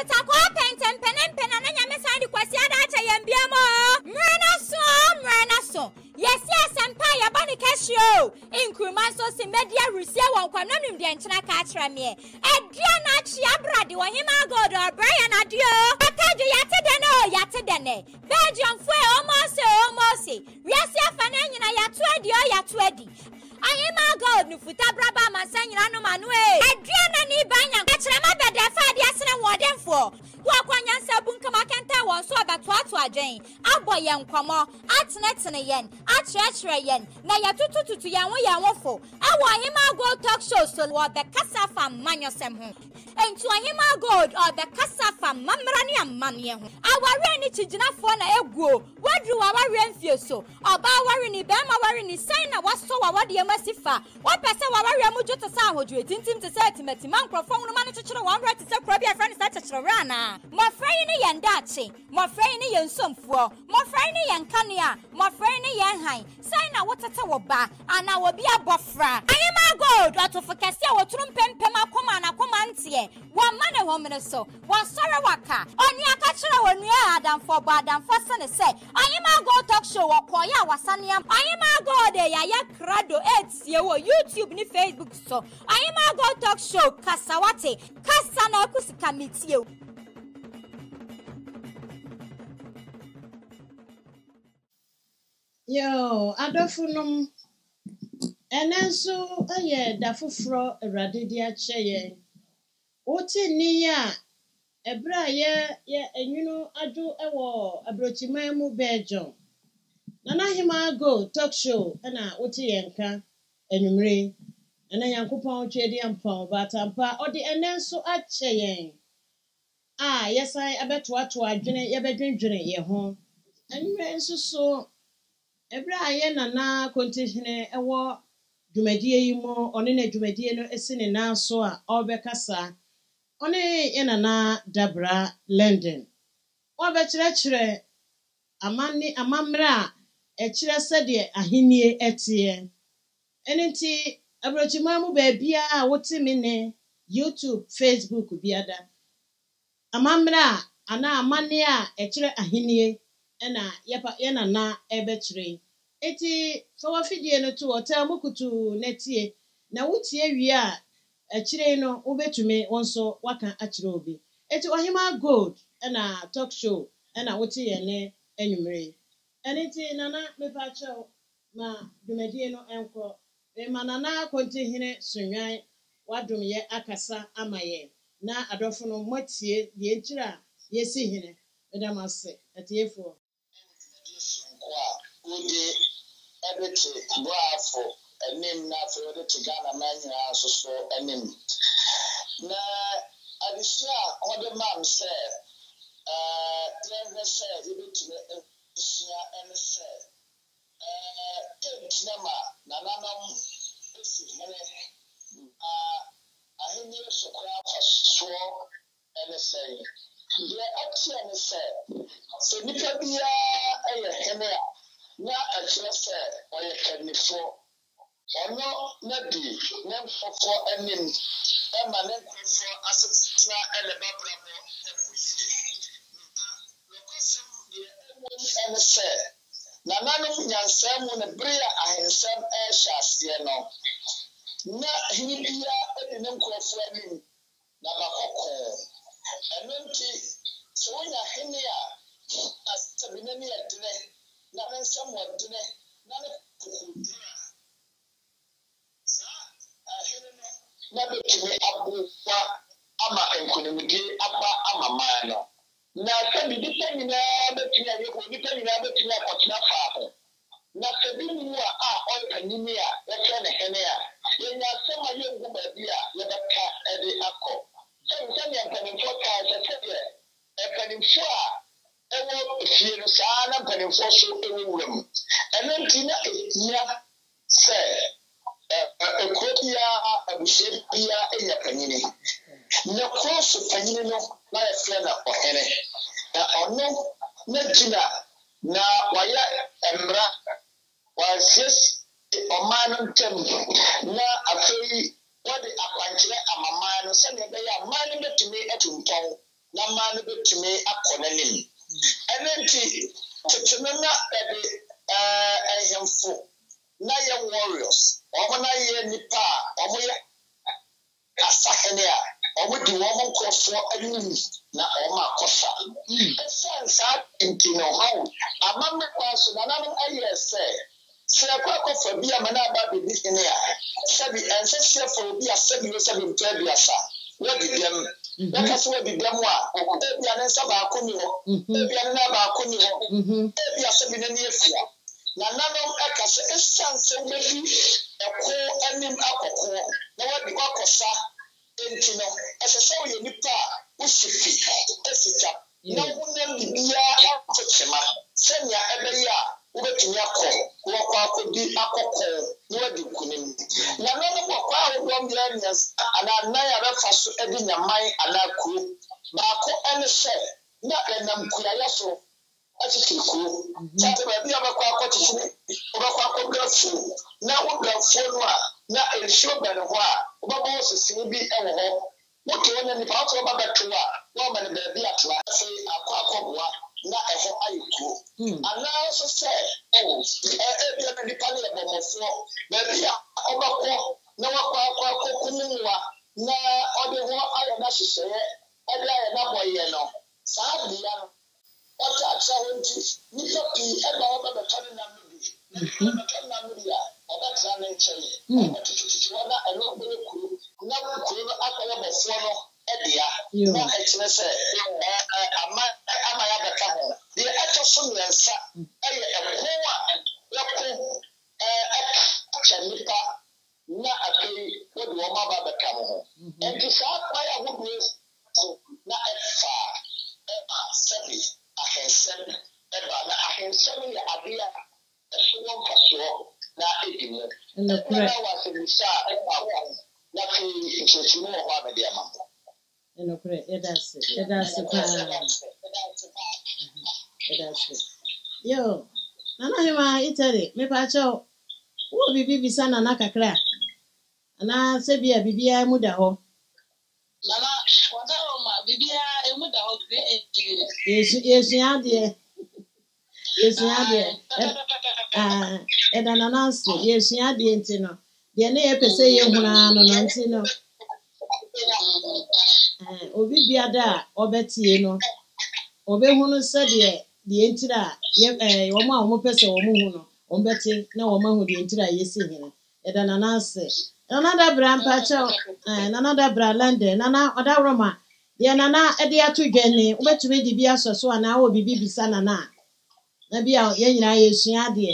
teta kwa penten pena na nyame san di kwasi ada acha yambia mo. Mrena so. Yes, sempa ya bani kashio. Inkruma so si media rusia won kwa nanim de nchina ka akra me. Edia na chi abrade Ohemaa Gold or Brian adio. Akajo yate dene. Belgium fue almost. Yes, afana nyina yatu adi. Ohemaa Gold nufuta braba mansanyina no manue. Edia na ni banya akra ma bede fa dia sene wodemfo. Wa kwanyansa bunka makenta won so abatoato adwen. Abo yen kwamo, atene yen, atrechre yen. Na yatututu yen wo fo. Awo Ohemaa Gold talk show so wo be kasa fam manyosem ho. Enti Ohemaa Gold or be kasa fam mamra ne amane ho. Aware ni chiginafo na eguo. Wadru aware mfie so. Oba aware ni be ma aware ni san na waso wawade masifa. Wo pese waware mu jota sa hodwe tintim te se timati man krofon no man chechire 100 te se krobia friend sa chechire rana. Mo frey ni yen dachi, mo frey ni yen somfuo, mo frey ni yen kanea, mo frey ni yen han. Sai na wotete wo ba, ana wo bia bofra. Ohemaa Gold atofo kese a wotrum pempem akoma na akoma ntie. Wo ma ne ho mene so, wo sore waka. Oni aka kire wonua adamfo bo adamfo se ne se. Ohemaa Gold talk show wo koya wasane am. Ohemaa Gold ya krado etie wo YouTube ni Facebook so. Ohemaa Gold talk show kasawate, kasa na akusika mitie. Yo, adofunum enenso aye dafufro awrade di akyeye. Oti ni ya ebra ye enwunu adu ewo abrochiman mu Belgium. Nana Ohemaa Gold talk show na oti yenka enwumre. Na yankopon twedi ampon batampa odi enenso akyeye. Yesan abetoato adwene yebedwendwene ye ho. Enwumre nso so Ebra aye nana kontihene ewo dwumadie yi mo one na dwumadie no esine na so a obekasa one ye nana Debra London obekire amamra ekire sede ahenie etie enenti abrochima mu baabia a wote me ne YouTube Facebook biada amamra ana amane a ekire ahenie ena yena na ebechire eti so wafidie no to hotel mukutu netie na wutie wi a ekire no ubetume wonso waka akire obi eti Ohemaa Gold ena talk show ena wotie ye ne enwumre eneti nana mepacho ma dumedie no enko e manana kontihene sunwan wadum ye akasa amaye na adofo no motie ye ntira yesi hene edamase etiefo Udi ebiti boafo enim na afro de Ghana manya so enim na adisia ode mam se there se ebiti sia en se tenama nananam esi hele ahenye sokra faso en se ye atia ne se nipa bia eye hene a na akira se oye kanifo ono na bi na mfofo anim e ma ne nkofo asetra ele babrabo efuyi lokosem de en se na nanum nyansam mu ne bria ahensam e hyase no na hinibia e ne nkofo anim na bakoko enonti so nya hene a asabinani adene na nsam wadene na ne kukudura sa ahene no na betumi abuwa ama enkunimudi aba ama mano na sabi dipa nyina betumi ayeko dipa nyina betumi akotena faako na sabi mu a oypanini a yeke ne hene a yenya asema yengu babi a yebeka ede akọ sɛ mpanimfo ka sɛ mpanimfo a ewo fie no saa na mpanimfo so ewo wuram ɛno nti na ehia sɛ ekobia abusua bia enya panyini na kɔso panyini no na yɛfrɛ na ɔhene na ɔno na gyina na wayɛ mmara wasiesie ɔman no ntam na afei wode akwankyerɛ amaman no sɛ ne bɛyɛ aman no betumi atumpɔn na man to me a conanim. And then to a handful. Na young warriors, or na nipa, or Asahenia, or with the woman called for a na Oma Costa. Sense into no how. A mamma was another idea say a crack of a beer manaba be in there. Sabi and said for be a 7 years in Fabiasa. What did them? Let us what did them wa? Maybe an answer about Kunio, maybe another Kunio, maybe a 7 years. Na nanom aka se essence maybe eko anim akoko na wadi kwakosa enti no esese wo nipa usifi esita na wonam bibia akotema senya ebeya wobetumi akọ wokọ akodi akoko na wadi kunim na nanom wokọ awo bia nias ana nan ya refa so edi nyaman ana kuro baako ene se na enam kuyaya so Chiku, Saturday, now na a show by the wa, Babos is be a home. What you want in the house of Babatua, woman, baby at last, say a quackwa, not a home I cool. And now also say, oh, every penny of my floor, baby, Obako, no quackwa, na other one I am necessary, and I am not my yellow. Sadly, what I say, Nipa P. About the Tanamudi, or that's an ancient. I don't believe now could up a follow Edia. No, actually, say, am I ever come? The actual son is a Nipa, not a pay what Wama become home. And to start by a wood race, not a far, Sabi. I can send me a idea as one for sure. Now, and the correct was in the star nothing to know about the amount. And the correct, that's it. That's it. Yo, Nana, Italy, maybe I shall. Who be Bibi and Naka and I say, be a Bibia Mudaho. Nana, what Bibia Mudaho. Yes, dear. Yes, dear. And an announcement. Yes, dear, Tino. The name say you no. Obi biada, Obeti, no. Obe who said the entire, your mamma person or moon, on Betty, no woman who the entire yes in here. And an announcement. Another brand patcher, and another brand lander, Nana, other Roma. The Nana Edia to Jenny, wet to be the Bias so an hour be Bibi Sanana. Maybe our young is dear.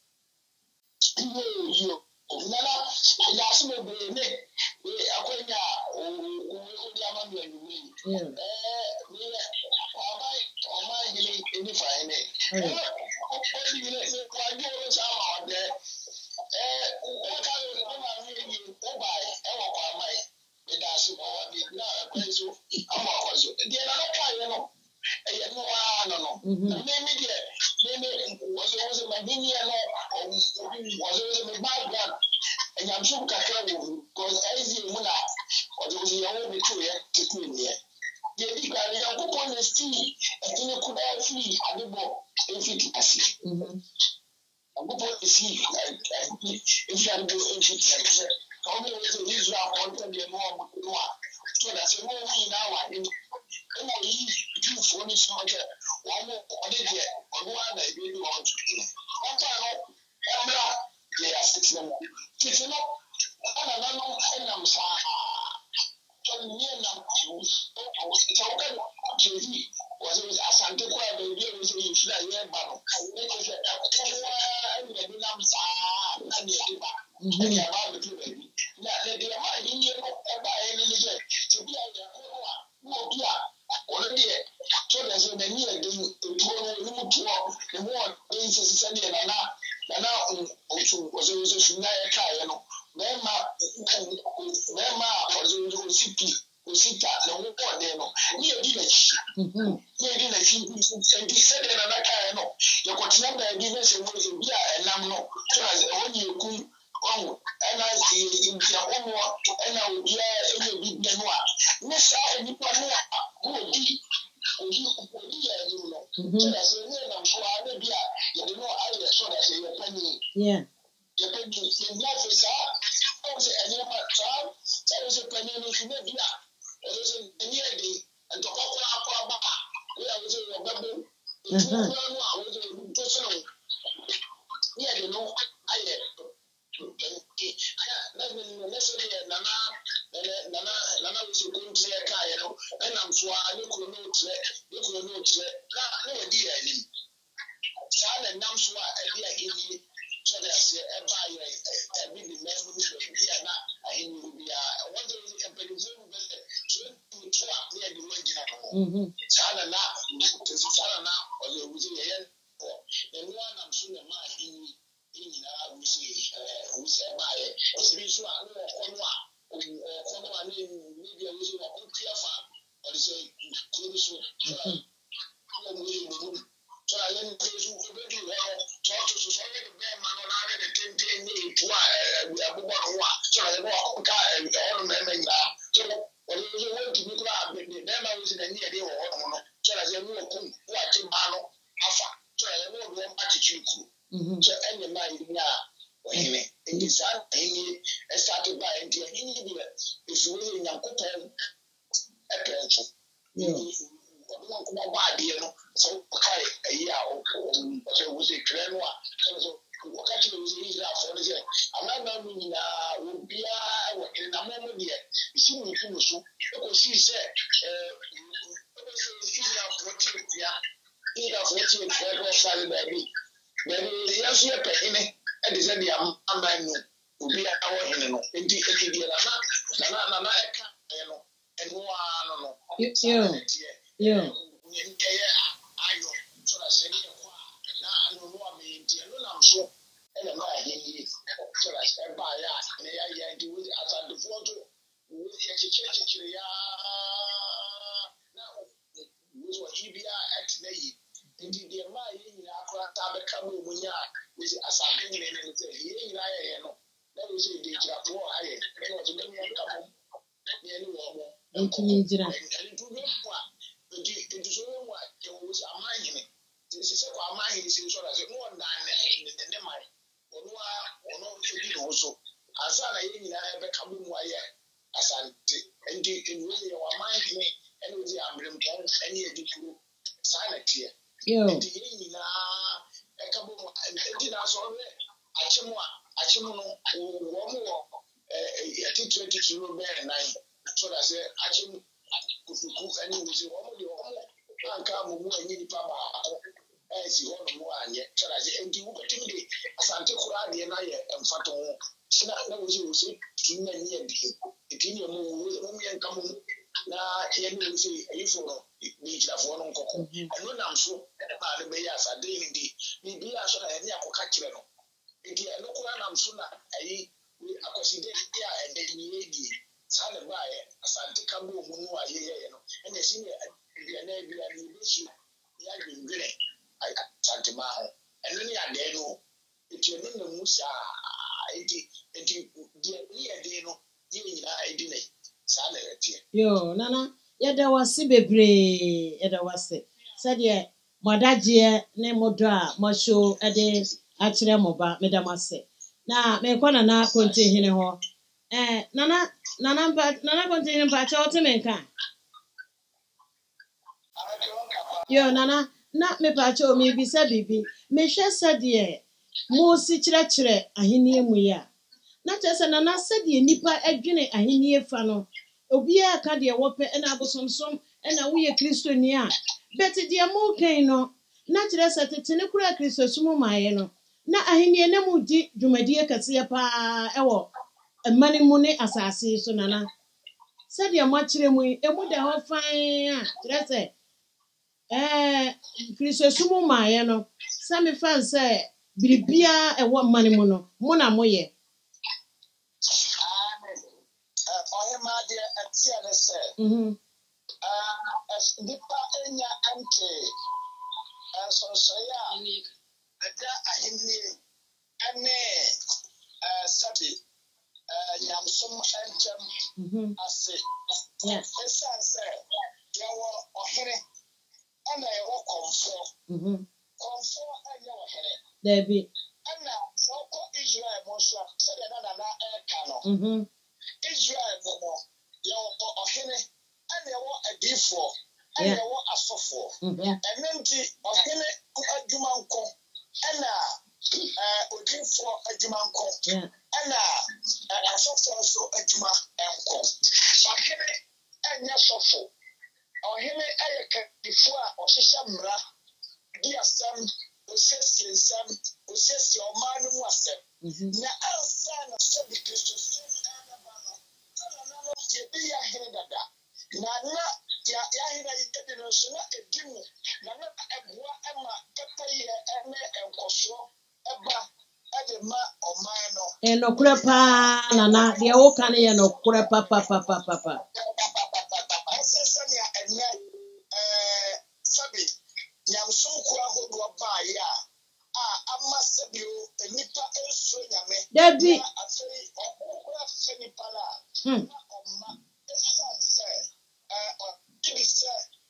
And I'm so careful because I see Muna or the only two to clean here. The young couple is tea, and you could have free at the ball if it is. A couple is see if you are doing it. Only with the Israel wanted the more so that's a movie now. I mean, two furnish matter, one more on it yet, or one I really want to do. One time, they are sitting up, and I'm sorry. So near now, was it a Santa Clara baby? Was it in Flyer Bubble? It was a Nams and the baby. Now, they are in here by any to be already. So there's a near the more basis Sunday and now also was a Naya Mema Usita, no more than near village. Near village, and he said another kind. You got number of business and was in beer and I'm not. So as when you could. Oh, and I see in the home and I will be a big Benoit. Miss I, you who be as a near them, so I may be you know, I saw that you're penny. Yeah. You're penny in life is I was a near my child, I was a penny in the year. It was a near day, and the Papa, we are with your baby. I was a person. Yeah, you know, I Nana was going to a car, you know, and I'm sure I look on notes, no idea. Child and now so I hear him, so that's a buyer, a big man who is a what is a penicillin, so to trap near the original. Child and now, or you was here, and one I'm soon a man in we say by it. It's been so I know or maybe I was a clear farm, or say, so I didn't say you talk to society, man, on the 10 we are born so I know all men now. So when you want to be glad, then I was in a near day or so I said, no, what in Mano, Alpha, so I know one attitude. So any man now, in this I started by and if you really young couple, a pencil. So a year or was a grand one. What was easier for the I'm not meaning would be in a moment yet. You see me too, so she said, either 14 federal salary baby. Maybe yes, you're paying and is any man will be our hino. Indeed, Nana, and one, yeah. I know, so I said, now I know what I mean, I'm sure, and I'm not here, so I said, by that, and I do it as I do photo, with the church, now, was what he be at the indeed, the my in our come when you are with a something and say, here I know, that was a danger for I was a million come and to me, it is only what it was a mining. This is a mining is so as more than the mine. Or no, also. As I have come wire as I and in really our mining and with the Ambrim and yet the two silent here. And the a couple and did us already. Achimono, one more, I think 22 bear 9. So I said, Achim. And you see, one come and you papa as you want more yet. So I say, and you got to be as I take Kuradi and I am Faton. That was you say, in many years, if you move and come now, you say, you for beach of one uncle. And when I'm so, and the Bayas are daily, maybe I should have any catcher. If you look around, I'm sooner, I consider and then you Sana by Asante Kabu Munu, and the senior issue, the Agri Gray, I Santa Maho, and then I dare know if you know the Musa, I didn't. Sana, yo, Nana, yet there was Sibebre, yet there was it. Said ye, Madajia, Nemodra, Masho, Ade, Achre Moba, Medamase. Now, me kwana na konti hine ho. Nana konti hine mpacha ote menka. Yo, Nana, na me pacha o me bisa bibi. Me hwe sadie, mo si chire ahenie mu ya. Na chese Nana sadie nipa adwene ahenie fa no. Obi aka de wope na abosomsom na wo ye Kristoni a. Beti de mo kan no. Na chire satete ne kura Kristo sumu maaye no. Na ahenie na mu di dwumadie kase pa ewo mani mu ne asase so Nana. Sadie mo akire mu emu da ho fan a chire se Kristo sumu maaye no. Sami fan se biribia ewo mani mu no. Mo na moye. Ohemaa deɛ ɛteɛ ne sɛ nipa enya ante nsonsoyɛ a ɛda ahennie ɛne sɛbi nyamsom nkyɛm ase ɛsiane sɛ yɛwɔ ɔhene ana ɛwɔ kɔmfɔ kɔmfɔ ɛnyɛ wɔ hene Debi. ɛna ɔkɔ Israel mo so a sɛdeɛ na ɛka no Israel mo yɛwɔ ɔhene ɛna ɛwɔ adiifoɔ ɛna ɛwɔ asɔfoɔ ɛno nti ɔhene adwuma nkɔ ɛna odiifoɔ adwuma nkɔ ɛna asɔfoɔ nso adwuma nkɔ ɔhene ɛnyɛ sɔfo ɔhene ɛyɛ kadifoɔ a ɔhyehyɛ mmara di asɛm osiesie nsɛm osiesie ɔman no mu asɛm na ansa na sɛbi kristo som ɛbɛba no ɛna yɛbi yɛ ahene dada na yɛahene yɛdi no nso na ɛdi mu na ɛboa ɛma pɛpɛyɛ ɛne nkɔsoɔ ɛba ɛde ma ɔman no Nokura pa nana deɛ woka no yɛ nokura pa sɛnea ɛnɛ sɛbi nyamsom kora ahodoɔ baeɛ a ama sɛbio nnipa nsuro nyame Debi. na afei ɔkora fɛ nnipa no na ɔma ɛsiane sɛ ɔgyebi sɛ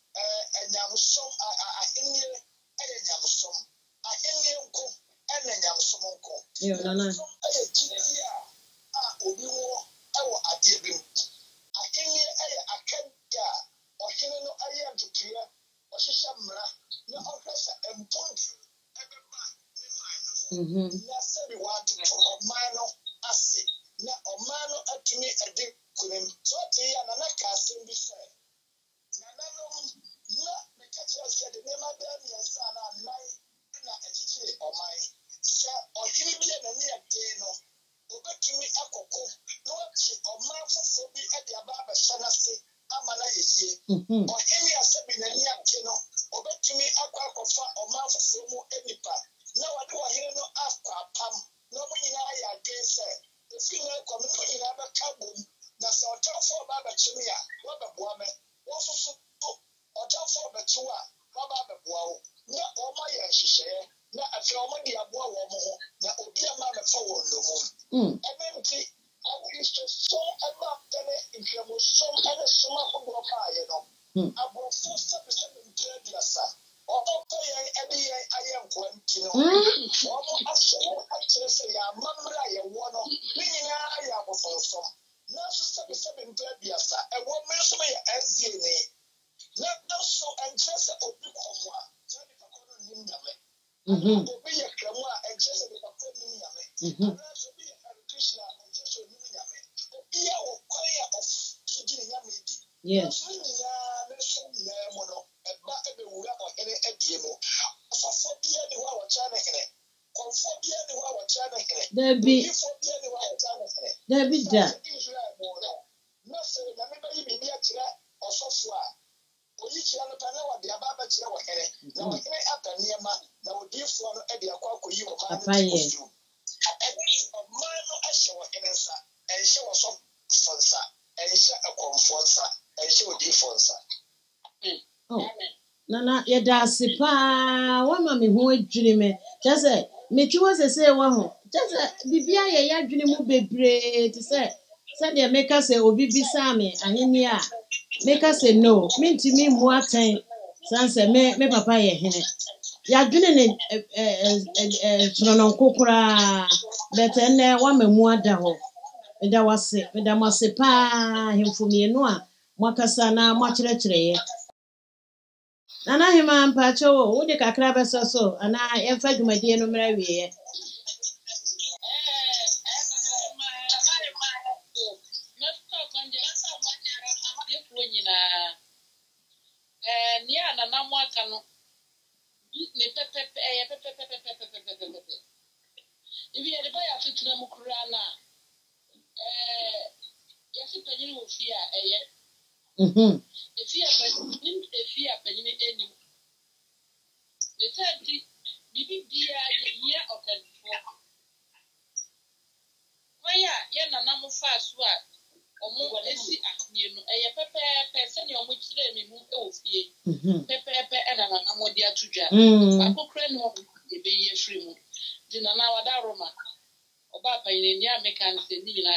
nyamsom ahennie ɛyɛ nyamsom ahennie nko ɛna nyamsom nko nyamsom ɛyɛ gyidie a obi wɔ ɛwɔ adeɛ bi mu ahennie ɛyɛ akadie a ɔhene no ɛyɛ ntotoeɛ ɔhyehyɛ mmara na ɔhwɛ sɛ mpontu ɛbɛba ne man no na sɛbi wɔatoto ɔman no ase na ɔman no atumi adi kunim sɛ ɔte yi a nana ka asɛm bi sɛ nananom na meka kyerɛ sɛ de nneɛma bɛɛ mmiɛnsa na anan na akyikyiri ɔman sɛ ɔhene bi a n'ani aden no obɛtumi akɔkɔ na wɔte ɔman foforɔ bi de aba abɛhyɛ n'ase ama no ayɛ yie ɔhene a sɛbi n'ani ate no obɛtumi akɔfa ɔman foforɔ mu nipa na wɔde ɔhene no akɔ apam na ɔmo nyinaa ayɛ adwen sɛ efi na ɛkɔm no nyinaa bɛka bom na sɛ ɔtamfoɔ ɔba abɛkye me a wɔbɛboa me wɔn nso so ɔtamfoɔ ɔbɛkye wo a wɔba abɛboa wo na ɔmo ayɛ nhyehyɛeɛ na afei ɔmo de aboa wɔn ho na obi ama abɛfa wɔn nnomum ɛno nti akristosom ɛma ɛne nhwɛmusom ɛne som ahodoɔ baayɛ no aborɔfo sɛbesɛbe mpere aduasa ɔbɛbɔ yɛn ɛde yɛn ayɛ nkoa nti no ɔmo ahyɛ wɔn akyerɛ sɛ yɛ amammerɛ a yɛwɔ no ne nyinaa yɛ abɔfɔnsom nanso sɛbesɛbe mpere aduasa ɛwɔ mmere nso yɛ ɛzieni na nso ɛnkyerɛ sɛ obi kɔm a sɛ nipa kɔ no nim nyame obi yɛ kramu a ɛnkyerɛ sɛ nipa kɔ nim nyame anaasɛ obi yɛ krishna a ɛnkyerɛ sɛ onim nyame obi yɛ wɔ kwan a ɔso gye ne nyame di nanso ne nyinaa ne so nyinaa mu no ɛba ɛbɛwura ɔhene adie mu ɔsɔfoɔ biara ne hɔ a wɔkyerɛ ne hene kɔmfoɔ biara ne hɔ a wɔkyerɛ ne hene odiifoɔ biara ne hɔ a wɔkyerɛ ne hene Debi da. Israel mu no na sɛ nyame bɛyi biribi akyerɛ ɔsɔfoɔ a oyi kyerɛ no pɛ na wɔde aba abɛkyerɛ ɔhene na ɔhene aka nneɛma na odiifoɔ no de akɔ akɔyi ɔman no to ɔman no ahyɛ ɔhene nsa ɛnhyɛ ɔsɔfoɔ nsa ɛnhyɛ ɛkɔmfoɔ nsa ɛnhyɛ odiifoɔ nsa Nana yɛda ase paa wama me ho adwiri me kyɛ sɛ metwi wɔ sɛsɛ wɔ ho kyɛ sɛ bibia yɛ yɛadwene mu bebree te sɛ sɛdeɛ meka sɛ obi bisaa me ahenni a meka sɛ no mentumi mmu atɛn san sɛ me papa yɛ hene yɛadwene ne sonononko koraa bɛtɛ nnɛ wama mu ada hɔ meda mo ase paa ahemfo mmienu a moakasa na moakyerɛkyerɛeɛ Nana Hemaa mpakyɛ wo wode kakra bɛsɛ so anaa yɛmfa dwumadie no mmra wieɛ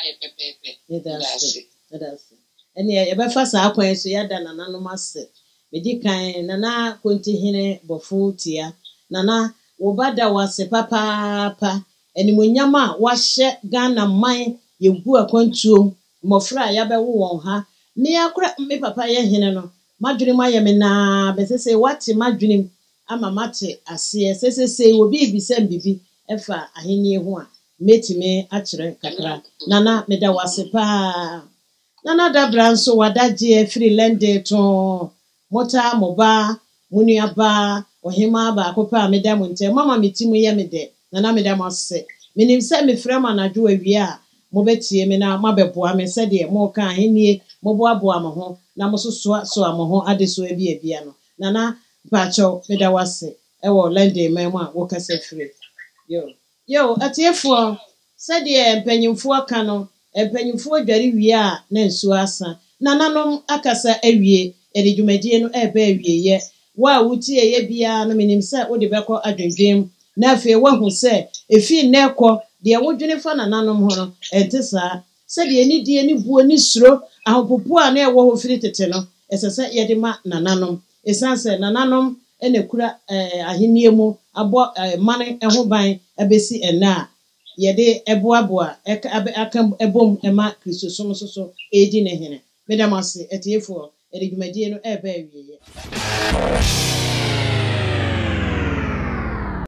ɛne yɛbɛfa saa kwan so yɛada nananom ase medi kan nana kontihene Bofotia nana wobada wase papa animonyama wahye Ghana man yegu akwantuom mofra yabewo won ha me akora me papa ye hene no madwene maye me na besese wate madwene ama mate ase sesese obi bisem bibi efa ahenie ho a metime akire kakra nana meda wase pa nana Debra nso wadaje free lende to mota moba munuaba Ohemaa ba akopa meda munte mama metimu ye mede nana meda mose menim se me frema na dwo awie a mobetie me na mabeboa me se de mo ka ahenie moboaboa mo ho na mososo so amoho adeso abia no nana pacho meda wase ewo lende memu a wo kase free yo atiefo se de mpanyimfo aka no mpanyimfo dware wie a na nsu asa nananom akasa awie edwumadie no eba awie ye wa wutie ye bia no menim se wo de beko adwendwem na afi wahu se efi nneko de wodwene fa nananom ho no entesa se de ni die ni buo ni suro ahopopo a na ewo ho firi tete no esese ye de ma nananom esanse nananom enekura ahenie mu abo mane eho ban ebesi ena ye de eboaboa aka ebom ema kristosom so edi ne hene medamase etiefo edwumadie no eba awie